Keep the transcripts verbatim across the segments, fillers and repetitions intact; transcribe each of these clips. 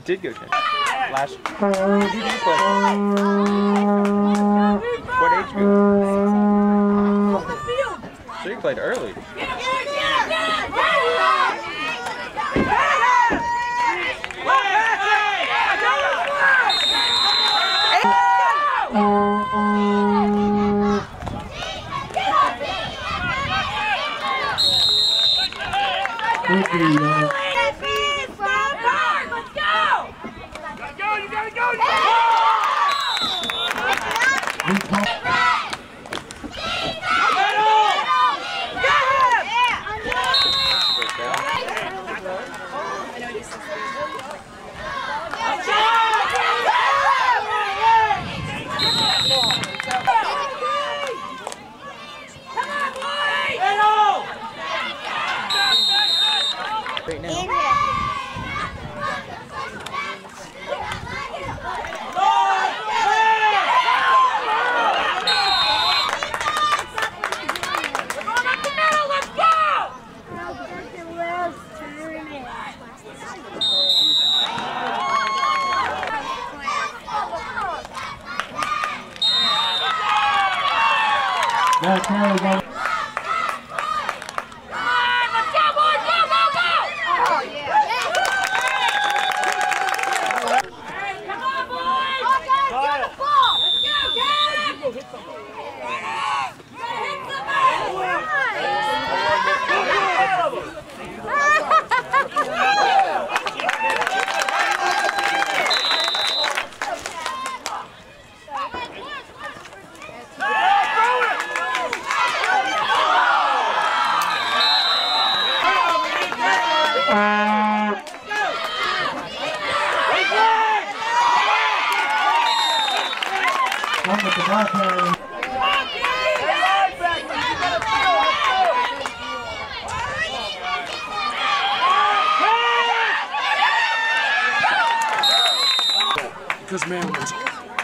It did go ten. Last. Who did you play? What age group? So you played early. Right now. Yeah, Carroll Won. One with the ball carrier. Because man was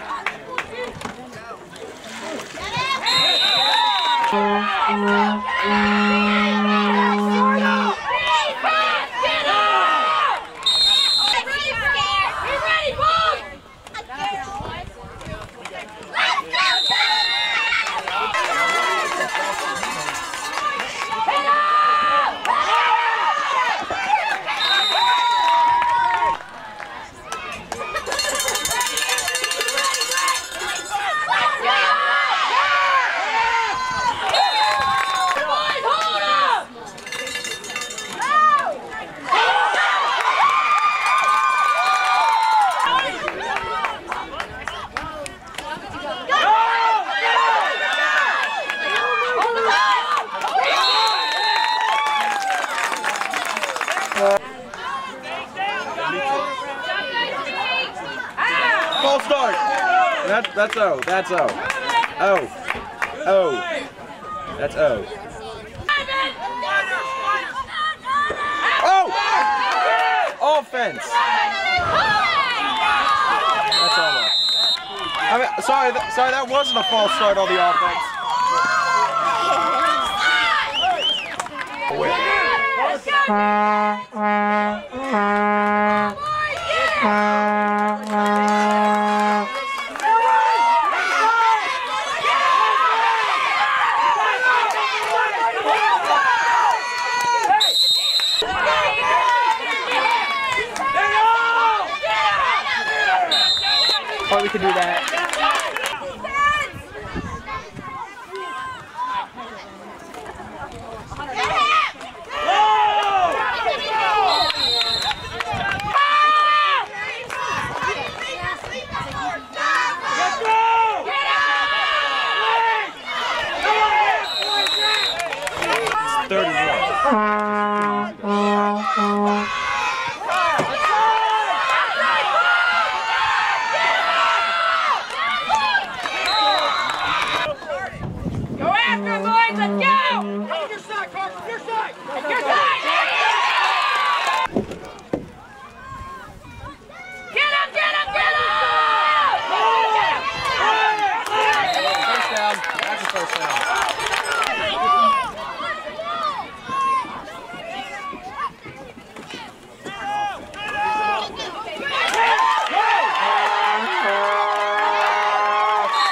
False start. That's that's O. That's O. O. O. That's O. Oh! Offense. That's almost. I mean, sorry, th sorry, that wasn't a false start on the offense. Oh, wait. Oh, we can do that.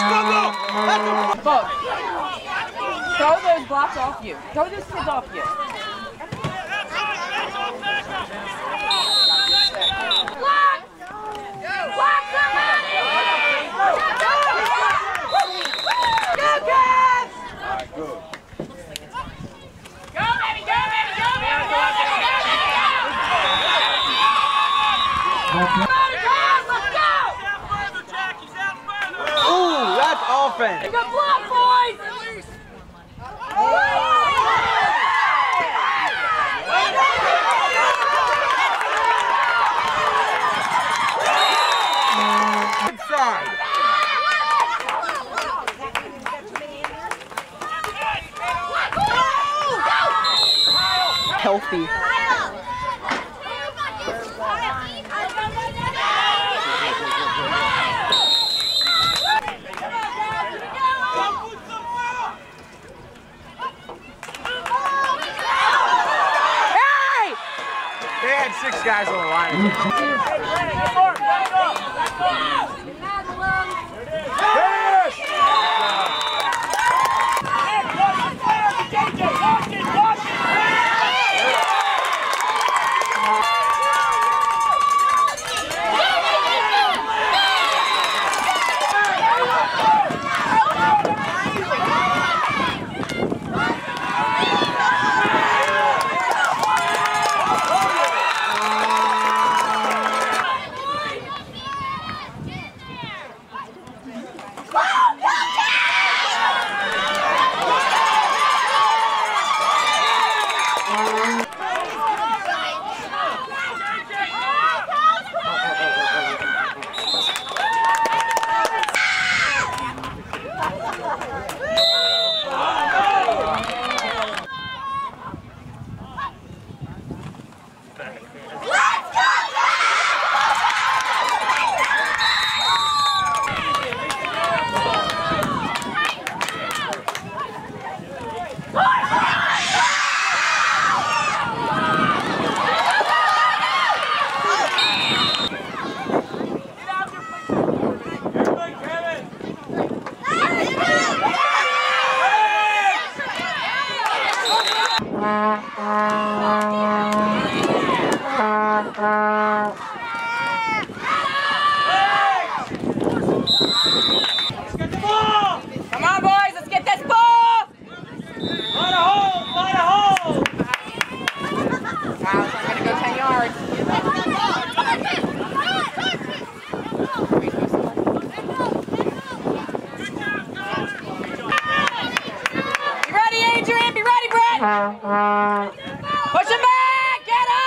Look, throw those blocks off you. Throw those kids off you. Block! Block somebody! Go, kids! Alright, good. Go, baby, go, baby, go, baby, go, baby, go, baby, go! Ooh, that's offense. Good block, boys! Inside. Healthy. They had six guys on the line. Come on, boys, let's get this ball! Line a hole! Line a hole! Wow, I'm gonna go ten yards. Be ready, Adrian! Be ready, Brett! Push him back! Get up!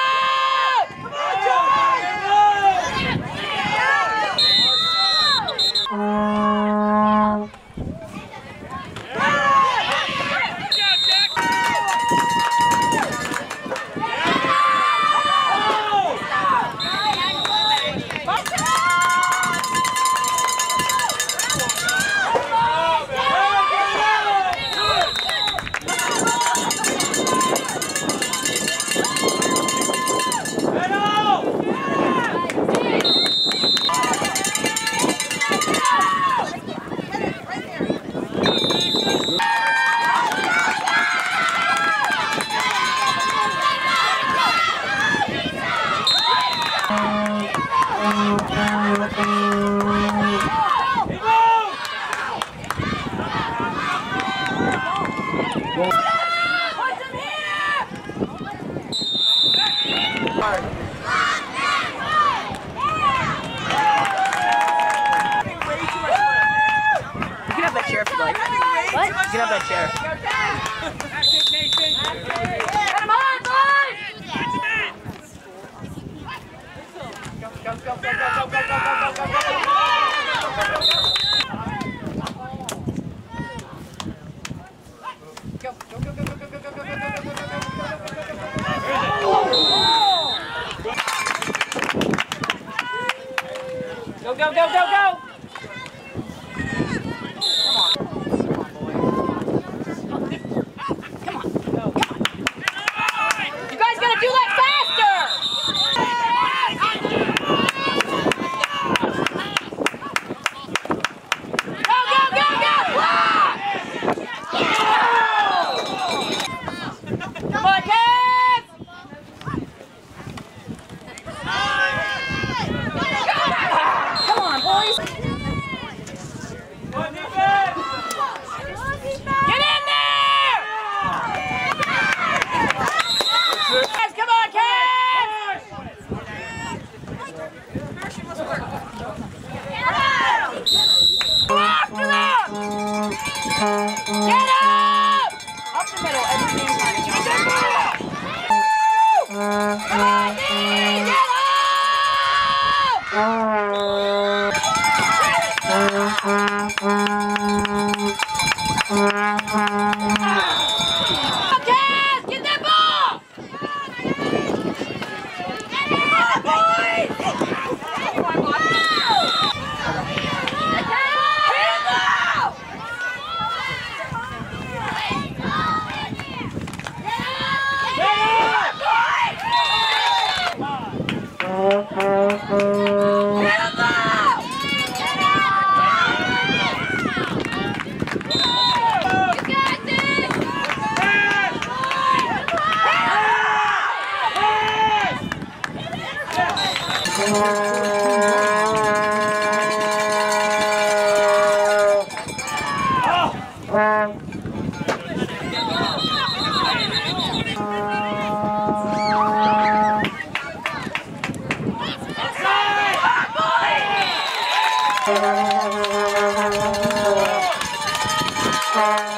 What? You can have that chair. Get him on, boys! Go, go, go, go, go, go, go, go, go, go, go, go, go, go! Get up! Up the middle, every single time. Get the ball! Come on, D! Get up! Cass, get that ball! Get up, boys! Outside!